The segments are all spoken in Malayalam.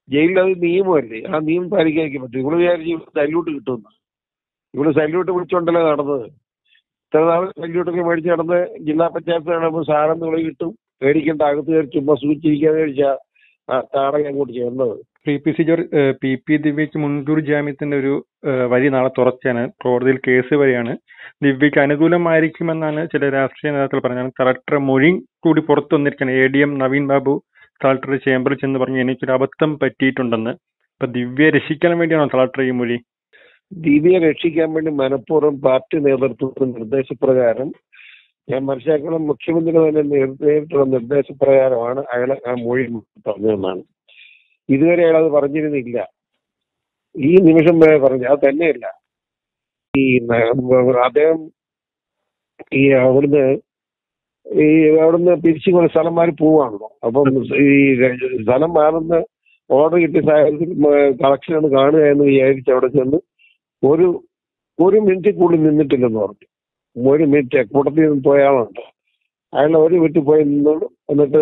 ജയിലിൽ അത് നിയമമല്ലേ, ആ നിയമം പാലിക്കാൻ പറ്റും. ഇവള് വിചാരിച്ച് സല്യൂട്ട് കിട്ടുമെന്ന്. ഇവള് സല്യൂട്ട് വിളിച്ചോണ്ടല്ലേ നടന്നത്. ഇത്ര നാൾ സല്യൂട്ടൊക്കെ മേടിച്ച് നടന്ന് ജില്ലാ പഞ്ചായത്ത് നടക്കുമ്പോൾ സാറെന്ന് വിളി കിട്ടും, പേടിക്കേണ്ട, അകത്ത് കയറി ചുമ്മാ സൂചിച്ചിരിക്കാന്ന് കഴിച്ചാ താടക അങ്ങോട്ട് ചേർന്നത്. പി ദിവ്യക്ക് മുൻകൂർ ജാമ്യത്തിന്റെ ഒരു വഴി നാളെ തുറച്ചാണ്. കോടതിയിൽ കേസ് വരെയാണ്. ദിവ്യക്ക് അനുകൂലമായിരിക്കുമെന്നാണ് ചില രാഷ്ട്രീയ നേതാക്കൾ പറഞ്ഞത്. കളക്ടർ മൊഴി കൂടി പുറത്തു വന്നിരിക്കുകയാണ്. ADM നവീൻ ബാബു കളക്ടർ ചേംബറിൽ ചെന്ന് പറഞ്ഞു എനിക്കൊരു അബദ്ധം പറ്റിയിട്ടുണ്ടെന്ന്. അപ്പൊ ദിവ്യയെ രക്ഷിക്കാൻ വേണ്ടിയാണോ കളക്ടർ ഈ മൊഴി? ദിവ്യയെ രക്ഷിക്കാൻ വേണ്ടി മനഃപൂർവ്വം പാർട്ടി നേതൃത്വത്തിന്റെ നിർദ്ദേശപ്രകാരം, ഞാൻ മനസ്സിലാക്കണം, മുഖ്യമന്ത്രി തന്നെ നേരിട്ടുള്ള നിർദ്ദേശപ്രകാരമാണ് അയാളെ ആ മൊഴി പറഞ്ഞതെന്നാണ്. ഇതുവരെ അയാൾ അത് പറഞ്ഞിരുന്നില്ല. ഈ നിമിഷം വരെ പറഞ്ഞു. അത് തന്നെയല്ല, ഈ അദ്ദേഹം അവിടുന്ന് പിരിച്ചു കൊണ്ട് സ്ഥലം മാറി പോവാണല്ലോ. അപ്പം ഈ സ്ഥലം മാറുന്ന ഓർഡർ കിട്ടിയ സാഹചര്യത്തിൽ കളക്ഷനാണ് കാണുക എന്ന് വിചാരിച്ച് അവിടെ ചെന്ന് ഒരു മിനിറ്റ് കൂടുതൽ നിന്നിട്ടില്ലെന്ന് പറഞ്ഞു. 1 മിനിറ്റ് കൂട്ടത്തിൽ നിന്ന് പോയ ആളുണ്ട്. അയാൾ 1 മിനിറ്റ് പോയി നിന്നോളൂ, എന്നിട്ട്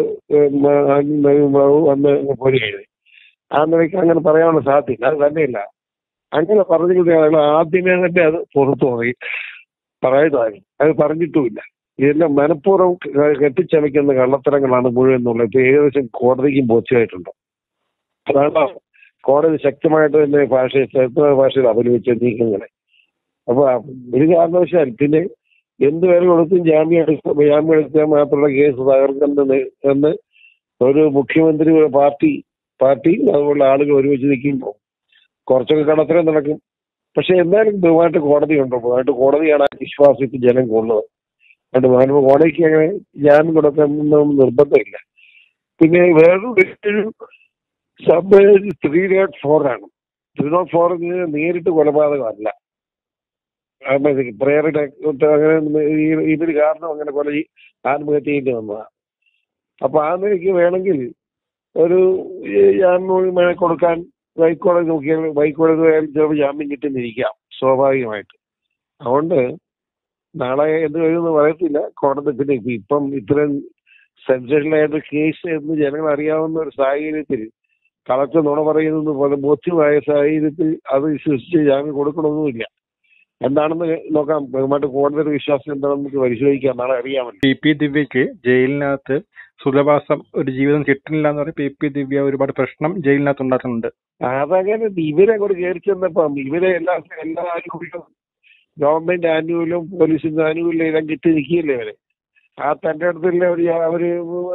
വന്ന് പോരി കഴിഞ്ഞു. ആ നിലയ്ക്ക് അങ്ങനെ പറയാനുള്ള സാധ്യത അത് തന്നെയില്ല. അങ്ങനെ പറഞ്ഞിട്ട് അയാൾ ആദ്യമേ തന്നെ അത് പുറത്തു പോയി പറയുന്നതായി അത് പറഞ്ഞിട്ടുമില്ല. ഇതെല്ലാം മനഃപൂർവ്വം കെട്ടിച്ചമയ്ക്കുന്ന കള്ളത്തരങ്ങളാണ് മുഴുവൻ എന്നുള്ളത്. ഇപ്പൊ ഏകദേശം കോടതിക്കും ബോധ്യമായിട്ടുണ്ട്. അതാണ് കോടതി ശക്തമായിട്ട് തന്നെ ഭാഷയിൽ അപലപിച്ച നീക്കങ്ങളെ. അപ്പൊ ഒരു കാരണവശാൽ പിന്നെ എന്ത് വില കൊടുത്തും ജാമ്യം എടുക്കാൻ മാത്രമുള്ള കേസ് തകർക്കുന്നത് എന്ന് ഒരു മുഖ്യമന്ത്രി പാർട്ടി അതുപോലെ ആളുകൾ ഒരുമിച്ച് നിൽക്കുമ്പോൾ കുറച്ചൊക്കെ കടത്തരം നടക്കും. പക്ഷെ എന്തായാലും ബഹുമായിട്ട് കോടതിയുണ്ടോ? ബഹുമായിട്ട് കോടതിയാണ് ആ വിശ്വാസത്തിൽ ജനം കൊള്ളത്. അതുകൊണ്ട് കോടതിക്ക് അങ്ങനെ ജാമ്യം കൊടുക്കാൻ നിർബന്ധമില്ല. പിന്നെ വേറൊരു സംഭവം 304 ആണ്. 304 നേരിട്ട് കൊലപാതകമല്ല. പ്രേയറുടെ അങ്ങനെ ഇതിന് കാരണം അങ്ങനെ ആത്മഹത്യ ചെയ്യേണ്ടി വന്നതാണ്. അപ്പൊ ആ നിലയ്ക്ക് വേണമെങ്കിൽ ഒരു ജാമ്യം കൊടുക്കാൻ ഹൈക്കോടതി നോക്കിയാൽ ചിലപ്പോൾ ജാമ്യം കിട്ടുന്നിരിക്കാം സ്വാഭാവികമായിട്ട്. അതുകൊണ്ട് നാളെ എന്ത് കഴിയുമെന്ന് പറയത്തില്ല കോടതി. പിന്നെ ഇപ്പം ഇത്രയും സെൻസേഷനായിട്ട് കേസ് എന്ന് ജനങ്ങൾ അറിയാവുന്ന ഒരു സാഹചര്യത്തിൽ കളക്ടർ നുണ പറയുന്നത് പോലെ ബോധ്യമായ സാഹചര്യത്തിൽ അത് വിശ്വസിച്ച് ജാമ്യം കൊടുക്കണമെന്നുമില്ല. എന്താണെന്ന് നോക്കാം. ബഹുമായിട്ട് കോടതിയുടെ വിശ്വാസം എന്താണെന്ന് നമുക്ക് പരിശോധിക്കാം. നാളെ അറിയാമല്ലോ. പി ദിവ്യക്ക് ജയിലിനകത്ത് സുഖവാസം ഒരു ജീവിതം കിട്ടുന്നില്ല എന്ന് പറയും. പി ദിവ്യ ഒരുപാട് പ്രശ്നം ജയിലിനകത്ത് ഉണ്ടാക്കുന്നുണ്ട്. അതങ്ങനെ ഇവരെ അങ്ങോട്ട് കയറി ചെന്നപ്പം ഇവരെ എല്ലാ ആനുകൂല്യവും, ഗവൺമെന്റ് ആനുകൂല്യം, പോലീസിന്റെ ആനുകൂല്യം എല്ലാം കിട്ടി നിൽക്കിയല്ലേ അവരെ. ആ തന്റെ അടുത്തല്ലേ അവര്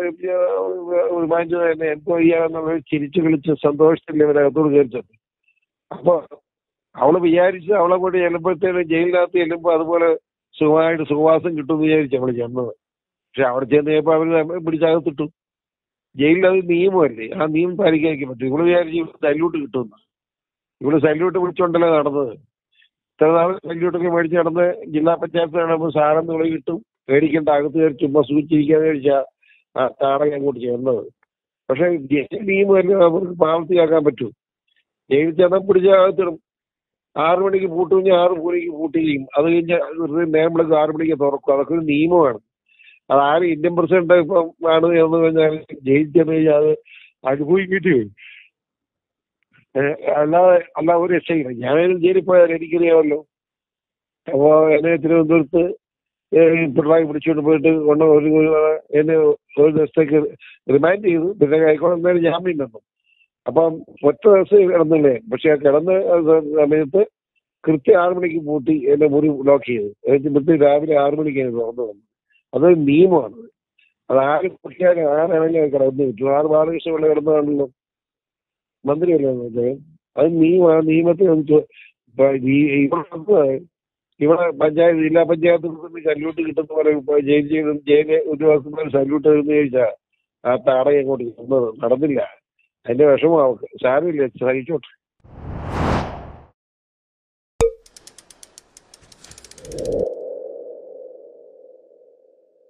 തന്നെ എന്തോ ചെയ്യാന്നുള്ള ചിരിച്ചു കളിച്ച് സന്തോഷത്തില്ലേ അവരകത്തോട് കയറിച്ചത്. അപ്പൊ അവള് വിചാരിച്ച് അവളെ കൂടി ചെല്ലുമ്പോഴത്തേനും ജയിലിനകത്ത് ചെല്ലുമ്പോൾ അതുപോലെ സുഖമായിട്ട് സുഖവാസം കിട്ടുമെന്ന് വിചാരിച്ചു അവള് ചെന്നത്. പക്ഷെ അവിടെ ചെന്ന് കഴിയുമ്പോൾ അവര് പിടിച്ചകത്തിട്ടു. ജയിലിൽ അത് നിയമമല്ലേ, ആ നിയമം പാലിക്കാൻ പറ്റും. ഇവള് വിചാരിച്ച് സല്യൂട്ട് കിട്ടുമെന്ന്. ഇവള് സല്യൂട്ട് വിളിച്ചോണ്ടല്ലേ നടന്നത്. ഇത്ര നാൾ സല്യൂട്ടൊക്കെ മേടിച്ച് നടന്ന് ജില്ലാ പഞ്ചായത്ത് നടക്കുമ്പോൾ സാറെന്ന് വിളി കിട്ടും, പേടിക്കേണ്ട, അകത്ത് കയറി ചുമ്മാ സൂചിച്ചിരിക്കാന്ന് കഴിച്ചാൽ താടക അങ്ങോട്ട് ചേർന്നത്. പക്ഷെ ജയിൽ നിയമമല്ലേ അവർക്ക് പ്രാവർത്തിയാക്കാൻ പറ്റൂ. ജയിലിൽ ചെന്നാൽ പിടിച്ച അകത്തിടും. 6 മണിക്ക് പൂട്ടുകഴിഞ്ഞാൽ 6 മണിക്ക് പൂട്ടുകയും അത് കഴിഞ്ഞാൽ നേരമ്പളേക്ക് 6 മണിക്ക് തുറക്കും. അതൊക്കെ ഒരു നിയമമാണ്. അത് ആരും ഇന്ത്യൻ പ്രസിഡന്റ് ഇപ്പം ആണ് എന്ന് കഴിഞ്ഞാൽ ജയിലിൽ ചെന്ന് കഴിഞ്ഞാൽ അത് അനുഭവിക്കേണ്ടി വരും. അല്ലാതെ ഒരു രക്ഷയില്ല. ഞാനും ജയിലിൽ പോയാൽ എനിക്കറിയാമല്ലോ. അപ്പോ എന്നെ തിരുവനന്തപുരത്ത് പിണറായി പിടിച്ചുകൊണ്ട് പോയിട്ട് എന്നെ ഒരു ദിവസത്തേക്ക് റിമാൻഡ് ചെയ്തു. പിന്നെ ഹൈക്കോടതി എന്തായാലും ജാമ്യം തന്നു. അപ്പം ഒറ്റ ദിവസം കിടന്നില്ലേ. പക്ഷെ ആ കിടന്ന സമയത്ത് കൃത്യം 6 മണിക്ക് പൂട്ടി എന്നെ മുറി ലോക്ക് ചെയ്തു. എന്നിട്ട് രാവിലെ 6 മണിക്ക് തുറന്നു വന്നു. അതൊരു നിയമമാണ്. അത് ആരും പൊട്ടിയാലും ആരാണെങ്കിലും കിടന്നു കിട്ടും. ബാലകൃഷ്ണപിള്ള കിടന്നതാണല്ലോ, മന്ത്രിയല്ലേ അദ്ദേഹം. അത് നിയമം. ആ നിയമത്തെ ഇവിടെ ജില്ലാ പഞ്ചായത്ത് സല്യൂട്ട് കിട്ടുന്ന പോലെ ജയിലിലെ ഉദ്യോഗസ്ഥന്മാർ സല്യൂട്ട് എന്ന് ചോദിച്ചാൽ ആ താടക അങ്ങോട്ട് നടന്നില്ല. അതിന്റെ വിഷമം സാരമില്ല, സഹിച്ചോട്ടെ.